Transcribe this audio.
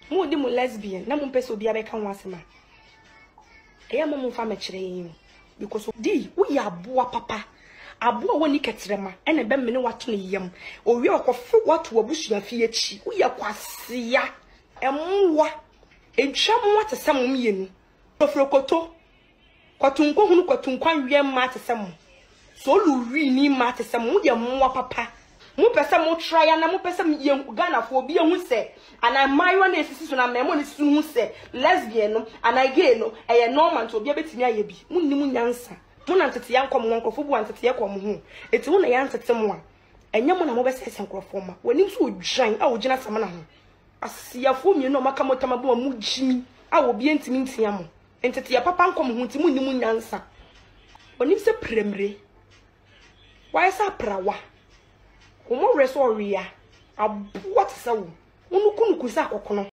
Mo di mo lesbian na mo pese obi abeka ho asema. Eya mo fa mekire yin because di wo ya aboa papa. Aboa woni ketrema ene be me ne wato ne yam. Owi okofu wato abusua fie chi. Wo ya kwasia. Emwa entwam wate sem mienu. Ofrokoto. Kwatunko hunu kwatunkwan wie ma te sem. So lu wi ni ma te sem wo ya mwa papa. Mu pese mo try na mu pese ye Ghana fo obi ehu se ana mayo na esisi so na memo ne sisu hu se lesbian no ana gay no eye normal to obi abetimi aye bi munni mu nyansa mu na ntete yankom wonkofo bu antete yakom hu eti wo na yantete mo a enye mo na mo bese senkrofo ma wani so odwan a ogina sam na ho asiafo mi no maka motama bo mu jimi a obi entimi ntia mo ntete ya papa nkom hu nti munni mu nyansa wani se premre why sa prawa Omo reso ria aboa tsawo unu kunu kusa kokono